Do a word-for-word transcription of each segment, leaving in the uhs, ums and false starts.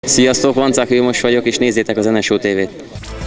Sziasztok, Vancák Vilmos vagyok, és nézzétek az en es o té vét.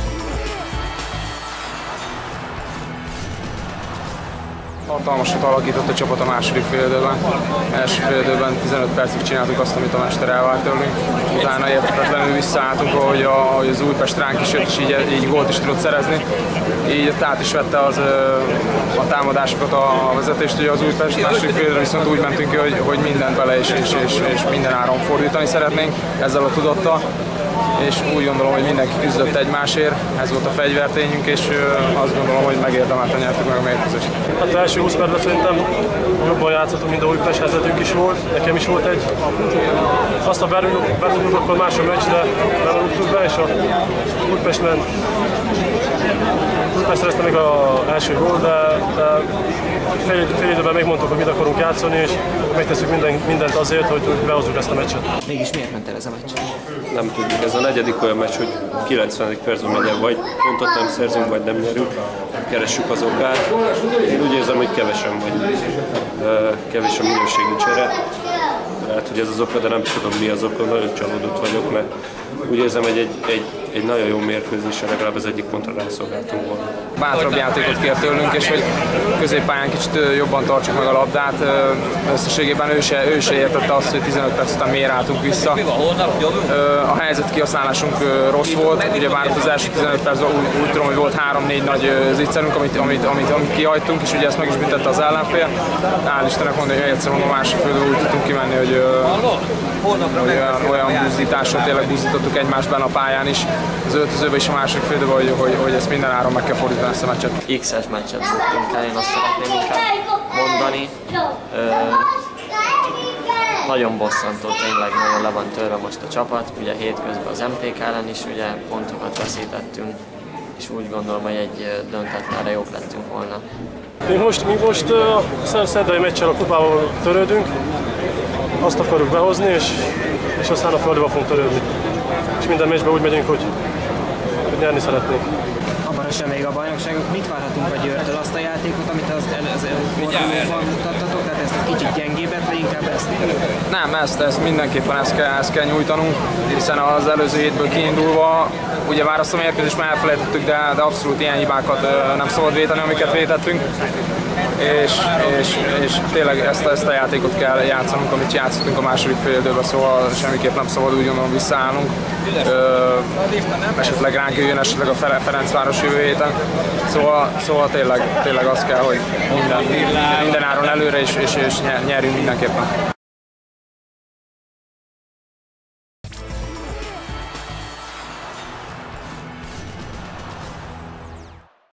Hatalmasat alakított a csapat a második félidőben. Első félidőben tizenöt percig csináltuk azt, amit a mester elvárt tőlünk. Utána érthetetlenül visszaálltunk, ahogy, a, ahogy az Újpest ránk is jött, és így, így gólt is tudott szerezni. Így át is vette az, a támadásokat a vezetést, ugye az Újpest. Második félidőben viszont úgy mentünk ki, hogy, hogy mindent bele és, és, és, és minden áron fordítani szeretnénk ezzel a tudattal. És úgy gondolom, hogy mindenki küzdött egymásért, ez volt a fegyvertényünk, és azt gondolom, hogy megérdemelten nyertük meg a mérkőzést. Hát az első húsz percben szerintem jobban játszottunk, mint a Újpest, helyzetünk is volt, nekem is volt egy. Azt a berúgjuk, akkor más a meccs, de berúgtuk be, és a Újpest ment. Újpest szerezte még az első gól, de, de fél, fél időben megmondtuk, hogy mit akarunk játszani, és megtesszük minden, mindent azért, hogy behozzuk ezt a meccset. Mégis miért ment el ez a meccs? Nem tudjuk, ez a negyedik olyan meccs, hogy kilencvenedik percben megyen, vagy pontot nem szerzünk, vagy nem nyerünk, keressük az okát. Én úgy érzem, hogy kevesen vagy, kevés a minőségű csere. Lehet, hogy ez az oka, de nem tudom mi az oka, nagyon csalódott vagyok, mert úgy érzem, hogy egy, egy, egy nagyon jó mérkőzésre legalább az egyik pontra rászolgáltunk volna. Bátrabb játékot kér tőlünk, és hogy középpályán kicsit jobban tartsuk meg a labdát. Összességében ő se, ő se értette azt, hogy tizenöt perc után miért álltunk vissza. A helyzet kihasználásunk rossz volt, ugye bár az első tizenöt percben úgy, úgy tudom, hogy volt három-négy nagy zicserünk, amit, amit, amit, amit kihagytunk, és ugye ezt meg is büntette az ellenfél. Hál' Istennek mondani, hogy egyszer mondom, a másik félből úgy tudtunk kimenni, hogy, hogy olyan, olyan buzdításra tényleg buzdítottuk egymást benne a pályán is, az öltözőben is a másik félből, hogy, hogy, hogy ezt minden áron meg kell fordítani ezt a meccset. X-es meccset buktunk el, én azt szeretném inkább mondani. Ö, nagyon bosszantó, tényleg nagyon le van törve most a csapat, ugye hétközben az em pé ká ellen is ugye pontokat veszítettünk, és úgy gondolom, hogy egy döntetlenre jobb lettünk volna. Mi most, mi most a szerdai meccsel a kupával törődünk, azt akarjuk behozni, és, és aztán a földbe fogunk törődni. És minden meccsben úgy megyünk, hogy, hogy nyerni szeretnénk. Hamarosan még a bajnokságok. Mit várhatunk a Győrtől? Azt a játékot, amit az előző fordulóban mutattatok, tehát ezt egy kicsit gyengébbet, vagy inkább ezt? Nem, ezt, ezt mindenképpen ezt kell, ezt kell nyújtanunk, hiszen az előző hétből kiindulva, ugye már azt a mérkőzést már elfelejtettük, de, de abszolút ilyen hibákat nem szabad véteni, amiket vétettünk. És, és, és tényleg ezt, ezt a játékot kell játszanunk, amit játszottunk a második félidőben, szóval semmiképp nem szabad úgy gondolom visszaállnunk. Ö, esetleg ránk jöjjön, esetleg a Ferencváros jövő héten. Szóval, szóval tényleg, tényleg az kell, hogy minden, minden áron előre és, és, és nyerjünk mindenképpen.